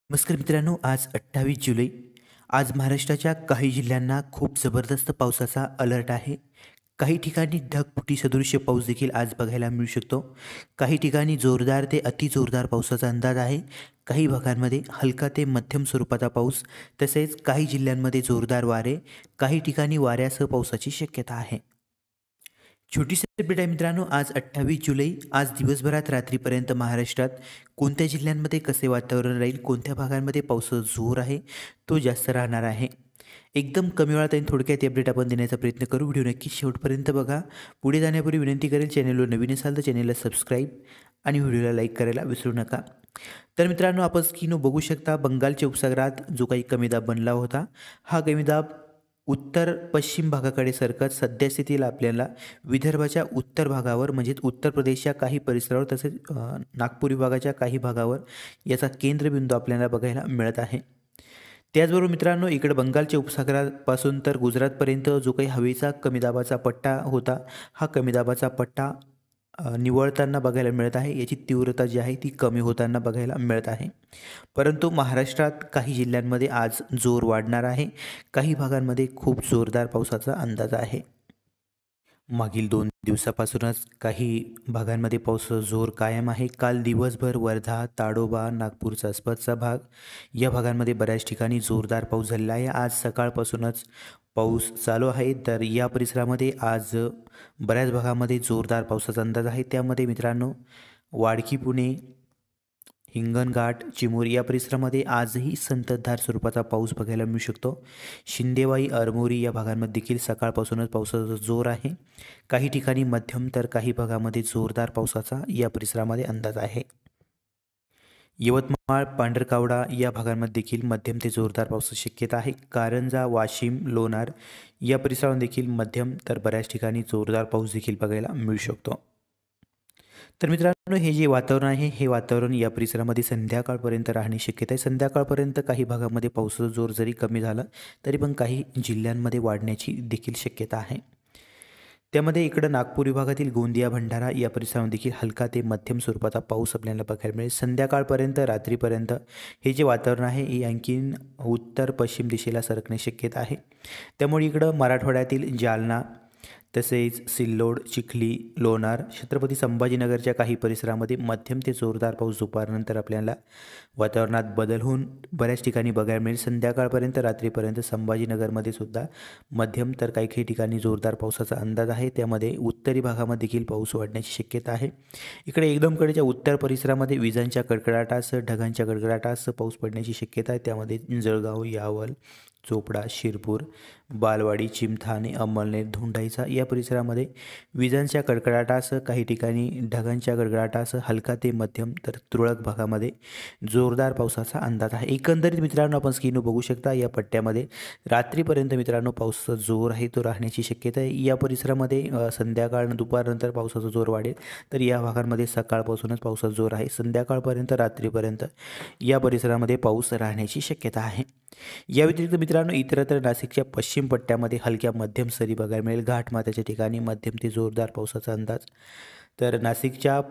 नमस्कार मित्रांनो, आज 28 जुलै. आज महाराष्ट्राच्या काही जिल्ह्यांना खूप जबरदस्त पावसाचा अलर्ट आहे. काही ठिकाणी ढगफुटी सदृश्य पाऊस देखील आज बघायला मिळू शकतो. काही ठिकाणी जोरदार ते अतिजोरदार पावसाचा अंदाज आहे. काही भागांमध्ये हलका ते मध्यम स्वरूपाचा पाऊस, तसेच काही जिल्ह्यांमध्ये जोरदार वारे, काही ठिकाणी वाऱ्यासह पावसाची शक्यता आहे. छोटीशी अपडेट आहे मित्रांनो, आज 28 जुलै. आज दिवसभरात रात्रीपर्यंत महाराष्ट्रात कोणत्या जिल्ह्यांमध्ये कसे वातावरण राहील, कोणत्या भागांमध्ये पावसाचा जोर आहे, तो जास्त राहणार आहे. एकदम कमी वेळात आणि थोडक्यात ही अपडेट आपण देण्याचा प्रयत्न करू. व्हिडिओ नक्की शेवटपर्यंत बघा. पुढे जाण्यापूर्वी विनंती करेल, चॅनलवर नवीन असाल तर चॅनलला सबस्क्राईब आणि व्हिडिओला लाईक करायला विसरू नका. तर मित्रांनो, आपण स्क्रीनवर बघू शकता, बंगालच्या उपसागरात जो काही कमी दाब बनला होता, हा कमी दाब उत्तर पश्चिम भागाकडे सरकत सध्या स्थितीला आपल्याला विदर्भाच्या उत्तर भागावर म्हणजेच उत्तर प्रदेशच्या काही परिसरावर, तसेच नागपूर विभागाच्या काही भागावर याचा केंद्रबिंदू आपल्याला बघायला मिळत आहे. त्याचबरोबर मित्रांनो, इकडे बंगालच्या उपसागरापासून तर गुजरातपर्यंत जो काही हवेचा कमी दाबाचा पट्टा होता, हा कमी दाबाचा पट्टा निवळताना बघायला मिळत आहे. याची तीव्रता जी आहे ती कमी होताना बघायला मिळत आहे. परंतु महाराष्ट्रात काही जिल्ह्यांमध्ये आज जोर वाढणार आहे. काही भागांमध्ये खूप जोरदार पावसाचा अंदाज आहे. मागील 2 दिवसापासूनच काही भागांमध्ये पावसाचा जोर कायम आहे. काल दिवसभर वर्धा, ताडोबा, नागपूरचा आसपासचा भाग या भागांमध्ये बऱ्याच ठिकाणी जोरदार पाऊस झालेला आहे. आज सकाळपासूनच पाऊस चालू आहे. तर या परिसरामध्ये आज बऱ्याच भागामध्ये जोरदार पावसाचा अंदाज आहे. त्यामध्ये मित्रांनो, वाडकी, पुणे, हिंगणघाट, चिमूर या परिसरामध्ये आजही संततधार स्वरूपाचा पाऊस बघायला मिळू शकतो. शिंदेवाई, अरमोरी या भागांमध्ये देखील सकाळपासूनच पावसाचा जोर आहे. काही ठिकाणी मध्यम तर काही भागामध्ये जोरदार पावसाचा या परिसरामध्ये अंदाज आहे. यवतमाळ, पांढरकवडा या भागांमध्ये देखील मध्यम ते जोरदार पावसाची शक्यता आहे. कारंजा, वाशिम, लोणार या परिसरामध्ये देखील मध्यम तर बऱ्याच ठिकाणी जोरदार पाऊस देखील बघायला मिळू शकतो. तर मित्रांनो, हे जे वातावरण आहे, हे वातावरण या परिसरामध्ये संध्याकाळपर्यंत राहण्याची शक्यता आहे. संध्याकाळपर्यंत काही भागामध्ये पावसाचा जोर जरी कमी झाला तरी पण काही जिल्ह्यांमध्ये वाढण्याची देखील शक्यता आहे. त्यामध्ये इकडं नागपूर विभागातील गोंदिया, भंडारा या परिसरामध्ये देखील हलका ते मध्यम स्वरूपाचा पाऊस आपल्याला बघायला मिळेल. संध्याकाळपर्यंत, रात्रीपर्यंत हे जे वातावरण आहे हे आणखीन उत्तर पश्चिम दिशेला सरकण्याची शक्यता आहे. त्यामुळे इकडं मराठवाड्यातील जालना, तसेच सिल्लोड, चिखली, लोणार, छत्रपती संभाजीनगरच्या काही परिसरामध्ये मध्यम ते जोरदार पाऊस दुपारनंतर आपल्याला वातावरणात बदल होऊन बऱ्याच ठिकाणी बघायला मिळेल. संध्याकाळपर्यंत, रात्रीपर्यंत संभाजीनगरमध्ये सुद्धा मध्यम तर काही काही ठिकाणी जोरदार पावसाचा अंदाज आहे. त्यामध्ये उत्तरी भागामध्ये देखील पाऊस वाढण्याची शक्यता आहे. इकडे एकदम कडेच्या उत्तर परिसरामध्ये विजांच्या कडकडाटासह, ढगांच्या कडकडाटासह पाऊस पडण्याची शक्यता आहे. त्यामध्ये जळगाव, यावल, चोपडा, शिरपूर, बालवाडी, चिमठाणे, अंमळनेर, धुंडाईचा या परिसरामध्ये विजांच्या कडकडाटासह, काही ठिकाणी ढगांच्या कडकडाटासह हलका ते मध्यम तर तुरळक भागामध्ये जोरदार पावसाचा अंदाज आहे. एकंदरीत मित्रांनो, आपण स्क्रीनवर बघू शकता, या पट्ट्यामध्ये रात्रीपर्यंत मित्रांनो पावसाचा जोर आहे तो राहण्याची शक्यता आहे. या परिसरामध्ये संध्याकाळ दुपारनंतर पावसाचा जोर वाढेल. तर या भागांमध्ये सकाळपासूनच पावसाचा जोर आहे. संध्याकाळपर्यंत, रात्रीपर्यंत या परिसरामध्ये पाऊस राहण्याची शक्यता आहे. या व्यतिरिक्त मित्रांनो, इतरत्र नाशिकच्या पश्चिम पट्ट्यामध्ये हलक्या मध्यम सरी बघायला मिळेल. घाटमाथ्याच्या ठिकाणी मध्यम ते जोरदार पावसाचा अंदाज. तर नाशिकच्या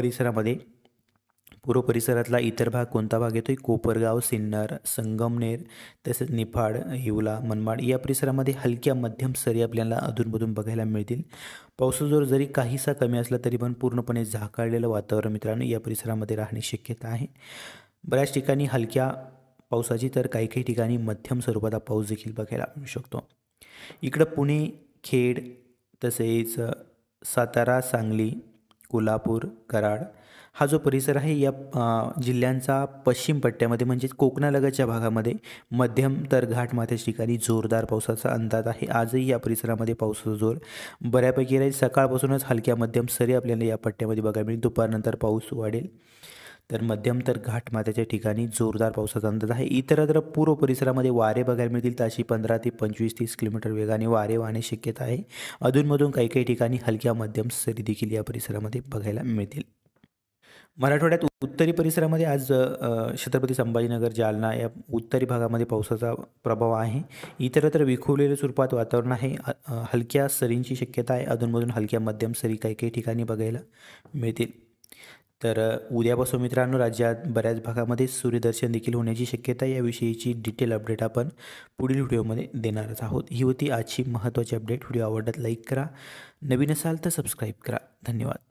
पूर्व परिसरातला इतर भाग कोणता भाग येतो? कोपरगाव, सिन्नर, संगमनेर, तसेच निफाड, हिवला, मनमाड या परिसरामध्ये हलक्या मध्यम सरी आपल्याला अधूनमधून बघायला मिळतील. पावसाचा जोर जरी काहीसा कमी असला तरी पण पूर्णपणे झाकाळलेलं वातावरण मित्रांनो या परिसरामध्ये राहण्याची शक्यता आहे. बऱ्याच ठिकाणी हलक्या पावसाची तर काही काही ठिकाणी मध्यम स्वरूपाचा पाऊस देखील बघायला मिळू शकतो. इकडं पुणे, खेड, तसेच सातारा, सांगली, कोल्हापूर, कराड हा जो परिसर आहे या जिल्ह्यांचा पश्चिम पट्ट्यामध्ये म्हणजेच कोकणालगतच्या भागामध्ये मध्यम तर घाटमाथ्याच्या ठिकाणी जोरदार पावसाचा अंदाज आहे. आजही या परिसरामध्ये पावसाचा जोर बऱ्यापैकी राहील. सकाळपासूनच हलक्या मध्यम सरी आपल्याला या पट्ट्यामध्ये बघायला मिळेल. दुपारनंतर पाऊस वाढेल. तर मध्यम तर घाटमाथ्याच्या ठिकाणी जोरदार पावसाचा अंदाज आहे. इतरत्र पूर्व परिसरामध्ये वारे बघायला मिळतील. ताशी 15 ते 25-30 किलोमीटर वेगाने वारे वाहण्याची शक्यता आहे. अधूनमधून काही काही ठिकाणी हलक्या मध्यम सरी देखील या परिसरामध्ये बघायला मिळतील. मराठवाड्यात उत्तरी परिसरामध्ये आज छत्रपती संभाजीनगर, जालना या उत्तरी भागामध्ये पावसाचा प्रभाव आहे. इतरत्र विखुरलेल्या स्वरूपात वातावरण आहे. हलक्या सरींची शक्यता आहे. अधूनमधून हलक्या मध्यम सरी काही काही ठिकाणी बघायला मिळतील. तर उद्यापासून मित्रांनो राज्यात बऱ्याच भागामध्ये सूर्यदर्शन देखील होण्याची शक्यता आहे. याविषयीची डिटेल अपडेट आपण पुढील व्हिडिओमध्ये देणारच आहोत. ही होती आजची महत्त्वाची अपडेट. व्हिडिओ आवडल्यास लाईक करा, नवीन असाल तर सबस्क्राईब करा. धन्यवाद.